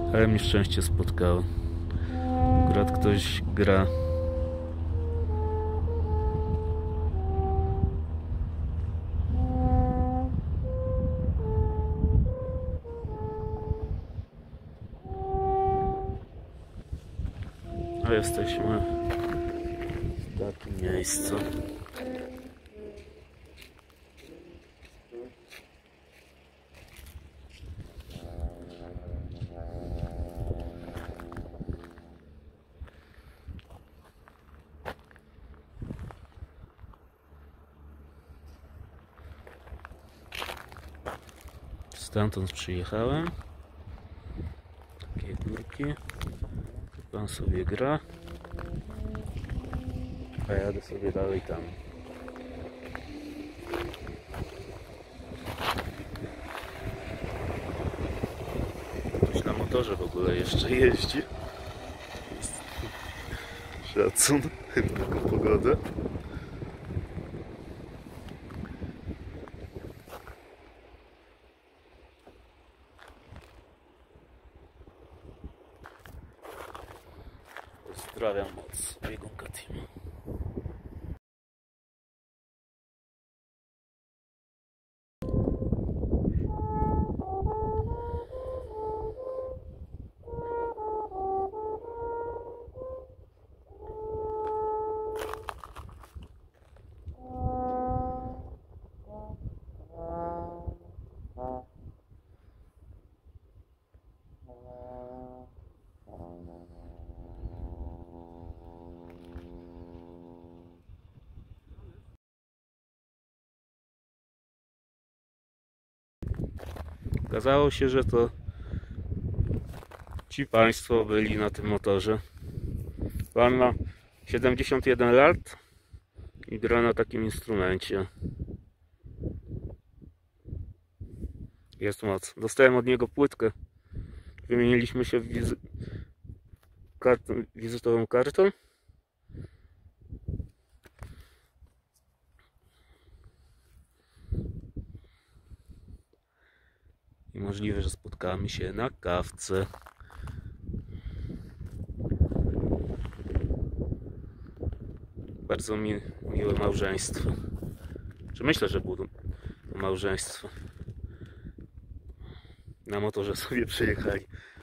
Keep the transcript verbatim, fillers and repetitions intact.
Ale mnie szczęście spotkało. Akurat ktoś gra. A jesteśmy w takim miejscu. Stamtąd przyjechałem. Takie górki. Pan sobie gra. A jadę sobie dalej tam. Ktoś na motorze w ogóle jeszcze jeździ. Szacun na taką pogodę. Pozdrawiam moc biegunka teamu. Okazało się, że to ci państwo byli na tym motorze. Pan ma siedemdziesiąt jeden lat i gra na takim instrumencie. Jest moc. Dostałem od niego płytkę. Wymieniliśmy się w wizy... kartą, wizytową kartą. I możliwe, że spotkamy się na kawce. Bardzo mi, miłe małżeństwo. Czy myślę, że było małżeństwo. Na motorze sobie przyjechali.